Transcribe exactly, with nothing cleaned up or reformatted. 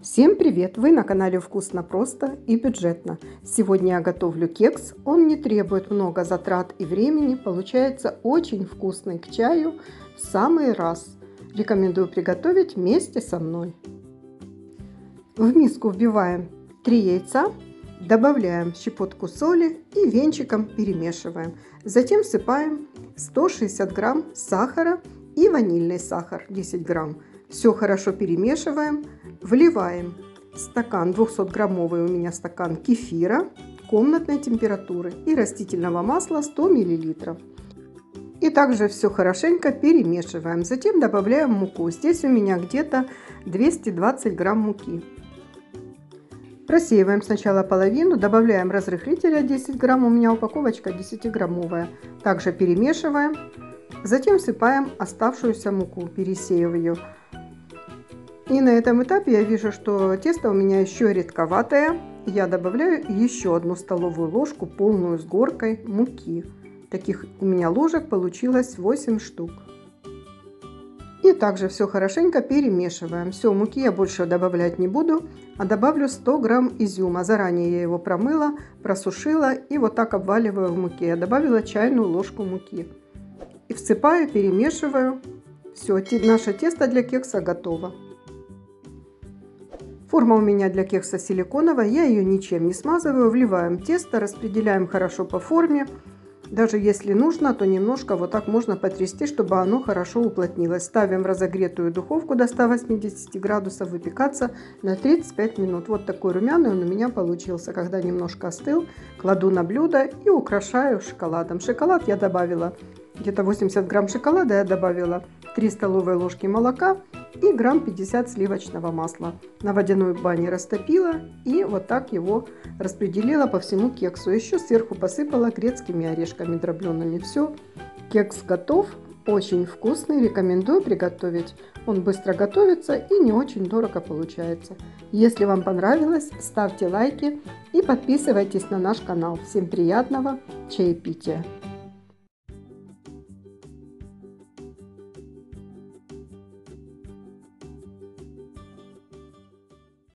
Всем привет! Вы на канале Вкусно, просто и бюджетно. Сегодня я готовлю кекс. Он не требует много затрат и времени. Получается очень вкусный к чаю в самый раз. Рекомендую приготовить вместе со мной. В миску вбиваем три яйца, добавляем щепотку соли и венчиком перемешиваем. Затем всыпаем сто шестьдесят грамм сахара и ванильный сахар десять грамм. Все хорошо перемешиваем. Вливаем стакан, двухсотграммовый у меня стакан кефира комнатной температуры и растительного масла сто миллилитров. И также все хорошенько перемешиваем. Затем добавляем муку. Здесь у меня где-то двести двадцать грамм муки. Просеиваем сначала половину, добавляем разрыхлителя десять грамм, у меня упаковочка десятиграммовая. Также перемешиваем. Затем всыпаем оставшуюся муку, пересеяв ее. И на этом этапе я вижу, что тесто у меня еще редковатое. Я добавляю еще одну столовую ложку, полную с горкой муки. Таких у меня ложек получилось восемь штук. И также все хорошенько перемешиваем. Все, муки я больше добавлять не буду, а добавлю сто грамм изюма. Заранее я его промыла, просушила и вот так обваливаю в муке. Я добавила чайную ложку муки. И всыпаю, перемешиваю. Все, наше тесто для кекса готово. Форма у меня для кекса силиконовая, я ее ничем не смазываю. Вливаем тесто, распределяем хорошо по форме. Даже если нужно, то немножко вот так можно потрясти, чтобы оно хорошо уплотнилось. Ставим в разогретую духовку до ста восьмидесяти градусов выпекаться на тридцать пять минут. Вот такой румяный он у меня получился. Когда немножко остыл, кладу на блюдо и украшаю шоколадом. Шоколад я добавила, где-то восемьдесят грамм шоколада я добавила, три столовые ложки молока и грамм пятьдесят сливочного масла. На водяной бане растопила и вот так его распределила по всему кексу. Еще сверху посыпала грецкими орешками дробленными. Все, кекс готов, очень вкусный, рекомендую приготовить. Он быстро готовится и не очень дорого получается. Если вам понравилось, ставьте лайки и подписывайтесь на наш канал. Всем приятного чаепития!